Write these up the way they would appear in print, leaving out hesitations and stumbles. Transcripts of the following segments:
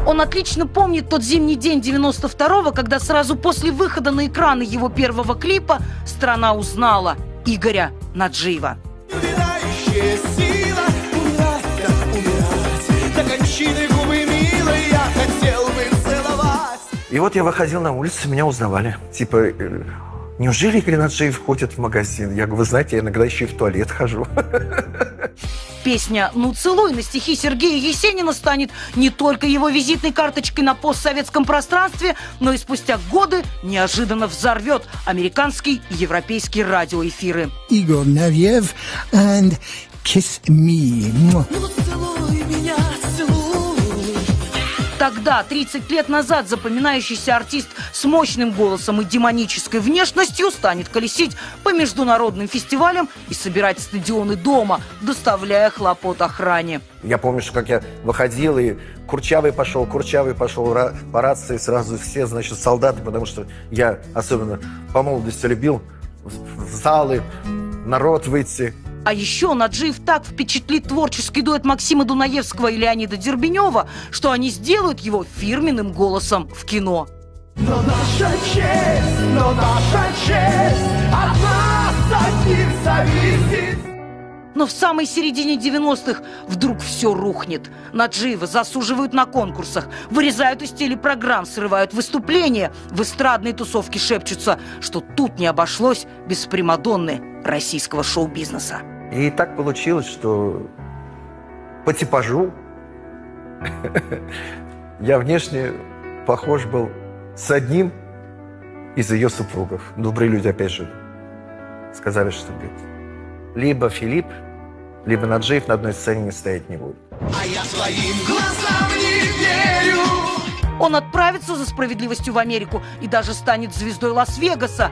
Он отлично помнит тот зимний день 92-го, когда сразу после выхода на экраны его первого клипа страна узнала Игоря Наджиева. Умирающая сила, умирать так умирать, до кончины губы милой я хотел бы целовать. И вот я выходил на улицу, меня узнавали. Типа, неужели Игорь Наджиев ходит в магазин? Я говорю, вы знаете, я иногда еще и в туалет хожу. Песня «Ну целуй» на стихи Сергея Есенина станет не только его визитной карточкой на постсоветском пространстве, но и спустя годы неожиданно взорвет американские и европейские радиоэфиры. Игорь Наджиев and Kiss Me. Ну целуй меня, целуй. Тогда, 30 лет назад, запоминающийся артист с мощным голосом и демонической внешностью станет колесить по международным фестивалям и собирать стадионы дома, доставляя хлопот охране. Я помню, что как я выходил, и Курчавый пошел по рации сразу все, значит, солдаты, потому что я особенно по молодости любил в залы, народ выйти. А еще Наджиев так впечатлит творческий дуэт Максима Дунаевского и Леонида Дербенева, что они сделают его фирменным голосом в кино. Но наша честь от нас одних зависит. Но в самой середине 90-х вдруг все рухнет. Наджиева засуживают на конкурсах, вырезают из телепрограмм, срывают выступления. В эстрадной тусовке шепчутся, что тут не обошлось без примадонны российского шоу-бизнеса. И так получилось, что по типажу я внешне похож был с одним из ее супругов. Добрые люди, опять же, сказали, что говорит, либо Филипп, либо Наджиев на одной сцене не стоять не будет. А я своим глазам не верю. Он отправится за справедливостью в Америку и даже станет звездой Лас-Вегаса.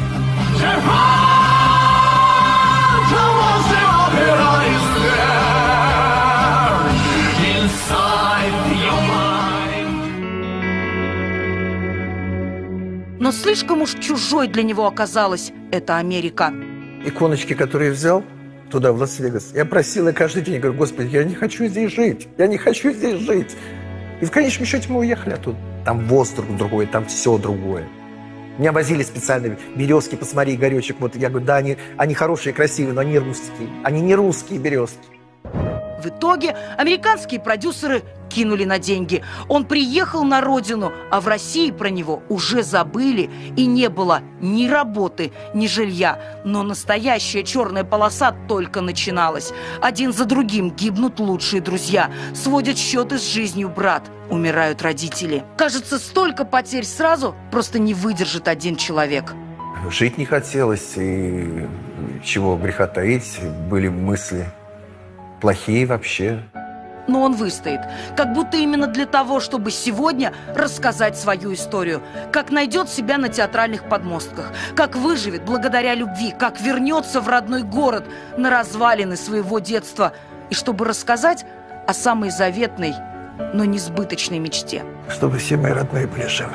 Но слишком уж чужой для него оказалась эта Америка. Иконочки, которые взял туда, в Лас-Вегас, я просил, и каждый день, я говорю, Господи, я не хочу здесь жить, я не хочу здесь жить. И в конечном счете мы уехали оттуда. Там воздух другой, там все другое. Меня возили специально, березки, посмотри, Игоречек. Вот я говорю, да, они хорошие, красивые, но они русские. Они не русские березки. В итоге американские продюсеры кинули на деньги. Он приехал на родину, а в России про него уже забыли. И не было ни работы, ни жилья. Но настоящая черная полоса только начиналась. Один за другим гибнут лучшие друзья. Сводят счеты с жизнью брат. Умирают родители. Кажется, столько потерь сразу просто не выдержит один человек. Жить не хотелось, и чего греха таить, были мысли плохие вообще. Но он выстоит. Как будто именно для того, чтобы сегодня рассказать свою историю. Как найдет себя на театральных подмостках. Как выживет благодаря любви. Как вернется в родной город на развалины своего детства. И чтобы рассказать о самой заветной, но несбыточной мечте. Чтобы все мои родные были живы.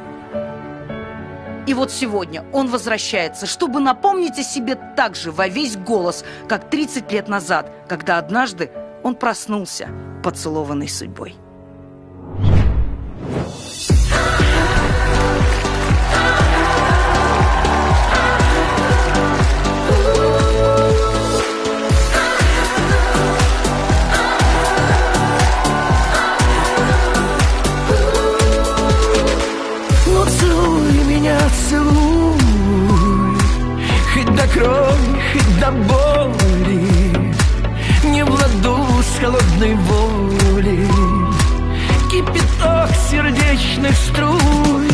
И вот сегодня он возвращается, чтобы напомнить о себе так же во весь голос, как 30 лет назад, когда однажды он проснулся, поцелованный судьбой. Ну целуй меня, целуй, хоть до крови, хоть до боли. Не в ладу с холодной волей кипяток сердечных струй,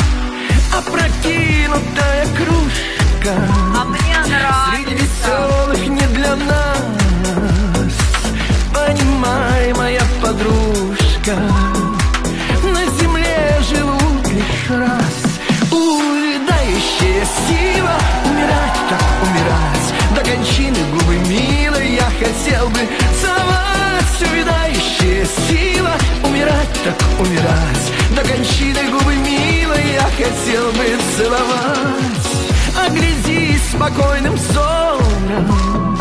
опрокинутая кружка. А мне среди веселых не для нас. Понимай, моя подружка, на земле живут лишь раз. Увядающая сила, умирать так умирать, до кончины губы милой я хотел бы целовать. Увядающая сила, умирать так умирать, до кончины губы милой я хотел бы целовать. Оглядись спокойным взором,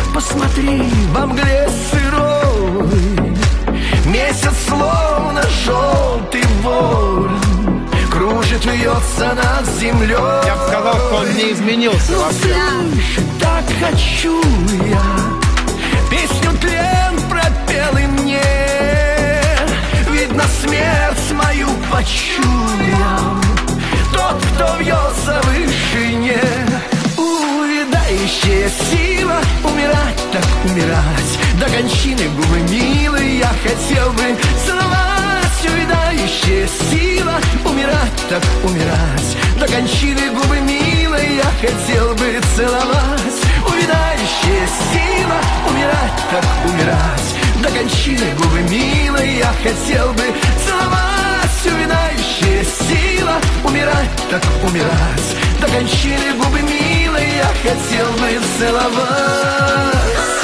посмотри во мгле сырой, месяц словно желтый ворон кружит, вьется над землей. Я бы сказал, что он не изменился вообще. Слушай, так хочу я, песню тлен пропел и мне, видно, смерть мою почуял тот, кто вьется в вышине. Увядающая сила, умирать так умирать, до кончины губы милые я хотел бы целовать. Увядающая сила, умирать так умирать, до кончины губы милые я хотел бы целовать. Увядающая сила, умирать так умирать, до кончины губы милые я хотел бы целовать. Увядающая сила, умирать так умирать, до кончины губы милые я хотел бы целовать.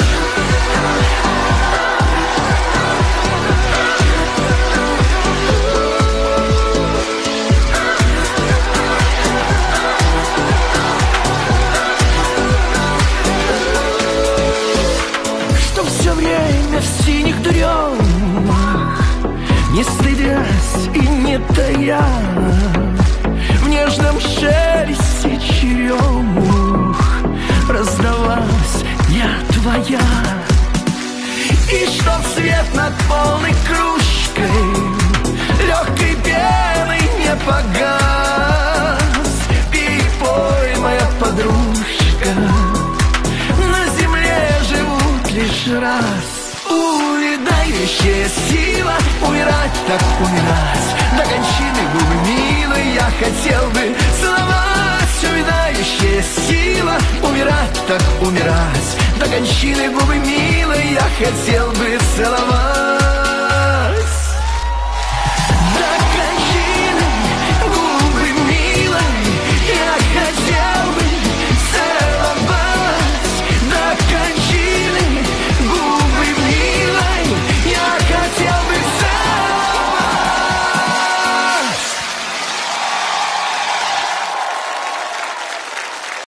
Что все время в синих дремах, не стыдясь и не тая, в нежном шелесте черемух раздалась я твоя. И чтоб свет над полной кружкой легкой пеной не погас, пей-пой, моя подружка, на земле живут лишь раз. Увядающая сила, умирать так умирать, до кончины губы милые я хотел бы целовать. Увядающая сила, умирать так умирать, до кончины губы милые я хотел бы целовать.